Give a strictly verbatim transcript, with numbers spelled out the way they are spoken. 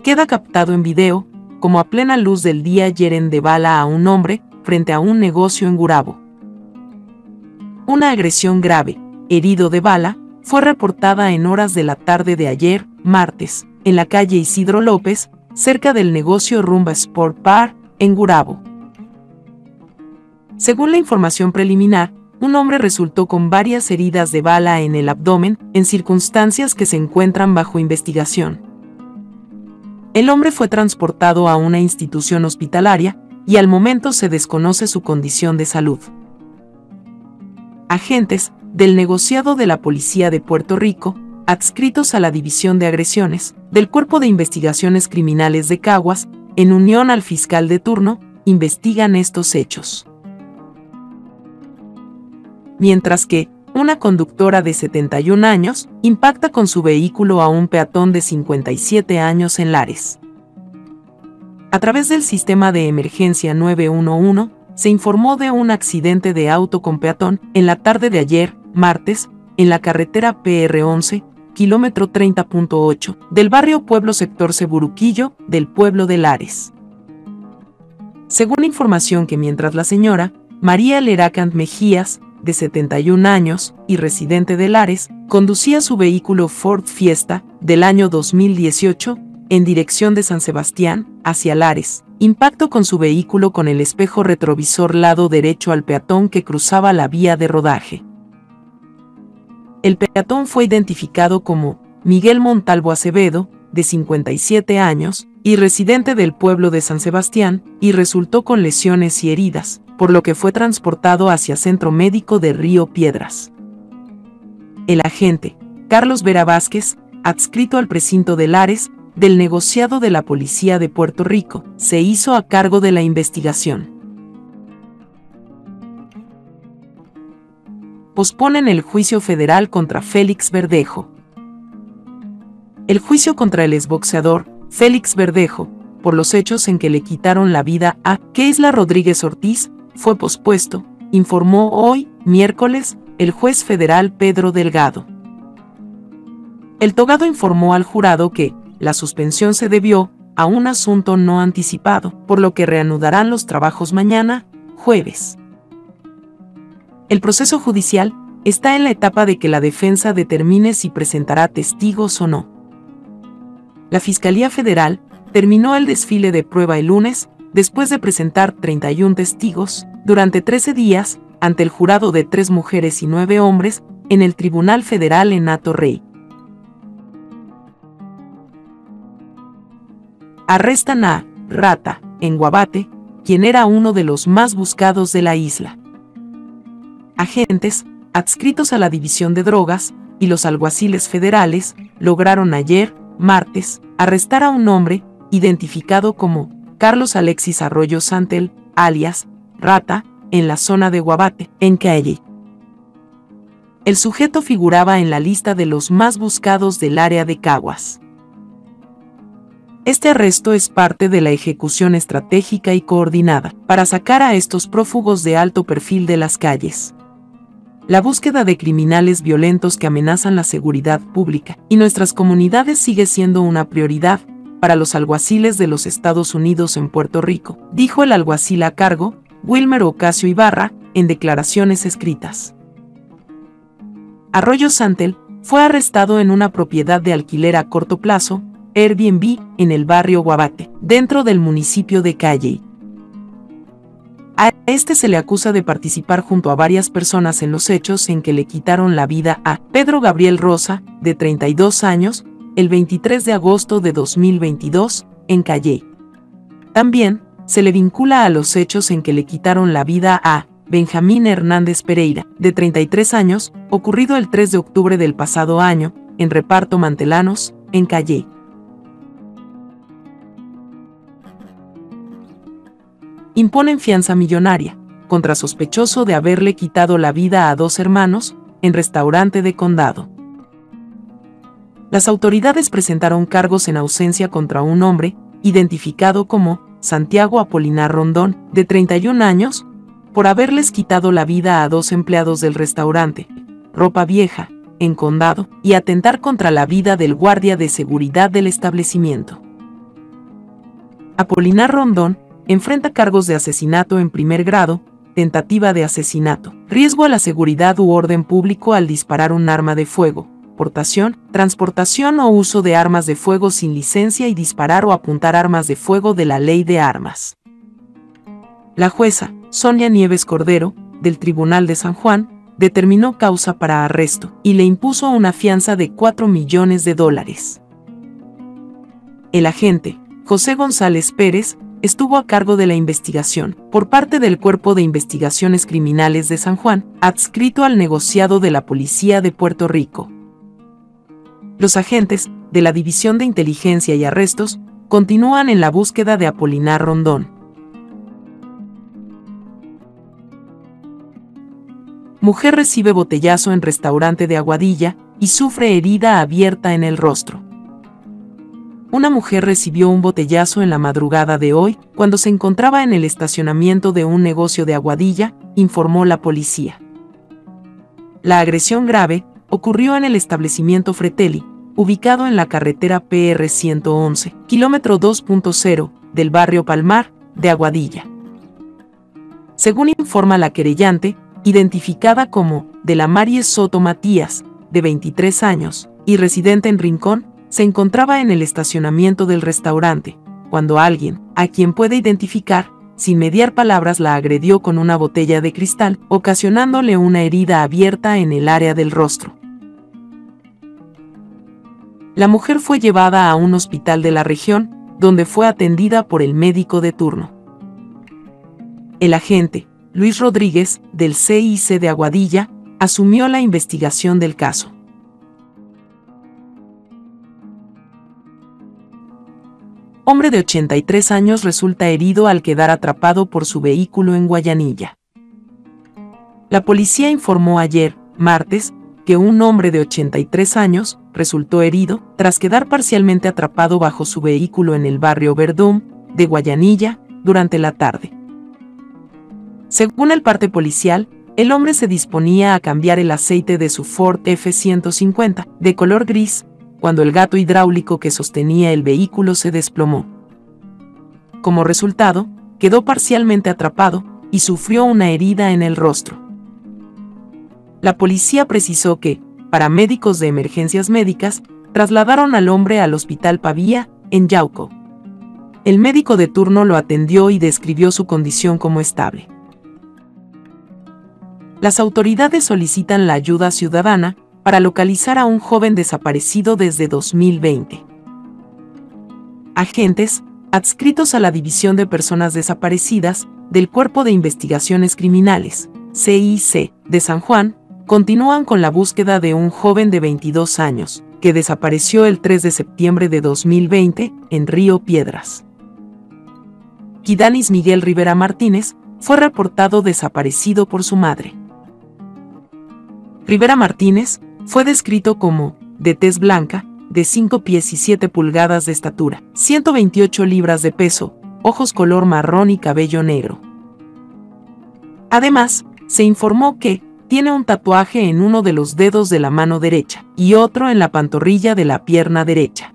queda captado en video, como a plena luz del día hieren de bala a un hombre frente a un negocio en Gurabo. Una agresión grave, herido de bala, fue reportada en horas de la tarde de ayer, martes, en la calle Isidro López, cerca del negocio Rumba Sport Bar, en Gurabo. Según la información preliminar, un hombre resultó con varias heridas de bala en el abdomen, en circunstancias que se encuentran bajo investigación. El hombre fue transportado a una institución hospitalaria y al momento se desconoce su condición de salud. Agentes del negociado de la Policía de Puerto Rico, adscritos a la División de Agresiones del Cuerpo de Investigaciones Criminales de Caguas, en unión al fiscal de turno, investigan estos hechos. Mientras que, una conductora de setenta y un años impacta con su vehículo a un peatón de cincuenta y siete años en Lares. A través del sistema de emergencia nueve uno uno, se informó de un accidente de auto con peatón en la tarde de ayer, martes, en la carretera P R once, kilómetro treinta punto ocho, del barrio Pueblo sector Ceburuquillo, del pueblo de Lares. Según información que mientras la señora María Leracant Mejías, de setenta y un años, y residente de Lares, conducía su vehículo Ford Fiesta, del año dos mil dieciocho, en dirección de San Sebastián, hacia Lares, impactó con su vehículo con el espejo retrovisor lado derecho al peatón que cruzaba la vía de rodaje. El peatón fue identificado como Miguel Montalvo Acevedo, de cincuenta y siete años, y residente del pueblo de San Sebastián, y resultó con lesiones y heridas, por lo que fue transportado hacia Centro Médico de Río Piedras. El agente, Carlos Vera Vázquez, adscrito al precinto de Lares, del negociado de la Policía de Puerto Rico, se hizo a cargo de la investigación. Posponen el juicio federal contra Félix Verdejo. El juicio contra el exboxeador, Félix Verdejo, por los hechos en que le quitaron la vida a Keisla Rodríguez Ortiz, fue pospuesto, informó hoy, miércoles, el juez federal Pedro Delgado. El togado informó al jurado que la suspensión se debió a un asunto no anticipado, por lo que reanudarán los trabajos mañana, jueves. El proceso judicial está en la etapa de que la defensa determine si presentará testigos o no. La Fiscalía Federal terminó el desfile de prueba el lunes, después de presentar treinta y un testigos, durante trece días, ante el jurado de tres mujeres y nueve hombres, en el Tribunal Federal en Hato Rey. Arrestan a Rata, en Guabate, quien era uno de los más buscados de la isla. Agentes, adscritos a la División de Drogas, y los alguaciles federales, lograron ayer, martes, arrestar a un hombre, identificado como Carlos Alexis Arroyo Santel, alias Rata, en la zona de Guabate, en Calle. El sujeto figuraba en la lista de los más buscados del área de Caguas. Este arresto es parte de la ejecución estratégica y coordinada para sacar a estos prófugos de alto perfil de las calles. La búsqueda de criminales violentos que amenazan la seguridad pública y nuestras comunidades sigue siendo una prioridad para los alguaciles de los Estados Unidos en Puerto Rico, dijo el alguacil a cargo, Wilmer Ocasio Ibarra, en declaraciones escritas. Arroyo Santel fue arrestado en una propiedad de alquiler a corto plazo, Airbnb, en el barrio Guabate, dentro del municipio de Calle. A este se le acusa de participar junto a varias personas en los hechos en que le quitaron la vida a Pedro Gabriel Rosa, de treinta y dos años, el veintitrés de agosto de dos mil veintidós, en Calle. También se le vincula a los hechos en que le quitaron la vida a Benjamín Hernández Pereira, de treinta y tres años, ocurrido el tres de octubre del pasado año, en Reparto Mantelanos, en Calle. Imponen fianza millonaria contra sospechoso de haberle quitado la vida a dos hermanos en restaurante de Condado. Las autoridades presentaron cargos en ausencia contra un hombre, identificado como Santiago Apolinar Rondón, de treinta y un años, por haberles quitado la vida a dos empleados del restaurante, Ropa Vieja, en Condado, y atentar contra la vida del guardia de seguridad del establecimiento. Apolinar Rondón enfrenta cargos de asesinato en primer grado, tentativa de asesinato, riesgo a la seguridad u orden público al disparar un arma de fuego, portación, transportación o uso de armas de fuego sin licencia y disparar o apuntar armas de fuego de la Ley de Armas. La jueza, Sonia Nieves Cordero, del Tribunal de San Juan, determinó causa para arresto y le impuso una fianza de cuatro millones de dólares. El agente, José González Pérez, estuvo a cargo de la investigación, por parte del Cuerpo de Investigaciones Criminales de San Juan, adscrito al negociado de la Policía de Puerto Rico. Los agentes, de la División de Inteligencia y Arrestos, continúan en la búsqueda de Apolinar Rondón. Mujer recibe botellazo en restaurante de Aguadilla y sufre herida abierta en el rostro. Una mujer recibió un botellazo en la madrugada de hoy, cuando se encontraba en el estacionamiento de un negocio de Aguadilla, informó la policía. La agresión grave ocurrió en el establecimiento Fretelli, ubicado en la carretera P R ciento once, kilómetro dos punto cero, del barrio Palmar, de Aguadilla. Según informa la querellante, identificada como de la Marie Soto Matías, de veintitrés años, y residente en Rincón, se encontraba en el estacionamiento del restaurante, cuando alguien, a quien puede identificar, sin mediar palabras la agredió con una botella de cristal, ocasionándole una herida abierta en el área del rostro. La mujer fue llevada a un hospital de la región, donde fue atendida por el médico de turno. El agente, Luis Rodríguez, del C I C de Aguadilla, asumió la investigación del caso. Hombre de ochenta y tres años resulta herido al quedar atrapado por su vehículo en Guayanilla. La policía informó ayer, martes, que un hombre de ochenta y tres años resultó herido tras quedar parcialmente atrapado bajo su vehículo en el barrio Verdún, de Guayanilla, durante la tarde. Según el parte policial, el hombre se disponía a cambiar el aceite de su Ford F ciento cincuenta, de color gris, cuando el gato hidráulico que sostenía el vehículo se desplomó. Como resultado, quedó parcialmente atrapado y sufrió una herida en el rostro. La policía precisó que, paramédicos de emergencias médicas, trasladaron al hombre al Hospital Pavía, en Yauco. El médico de turno lo atendió y describió su condición como estable. Las autoridades solicitan la ayuda ciudadana para localizar a un joven desaparecido desde dos mil veinte. Agentes, adscritos a la División de Personas Desaparecidas, del Cuerpo de Investigaciones Criminales, C I C, de San Juan, continúan con la búsqueda de un joven de veintidós años, que desapareció el tres de septiembre de dos mil veinte, en Río Piedras. Kidanis Miguel Rivera Martínez fue reportado desaparecido por su madre. Rivera Martínez fue descrito como de tez blanca, de cinco pies y siete pulgadas de estatura, ciento veintiocho libras de peso, ojos color marrón y cabello negro. Además, se informó que tiene un tatuaje en uno de los dedos de la mano derecha y otro en la pantorrilla de la pierna derecha.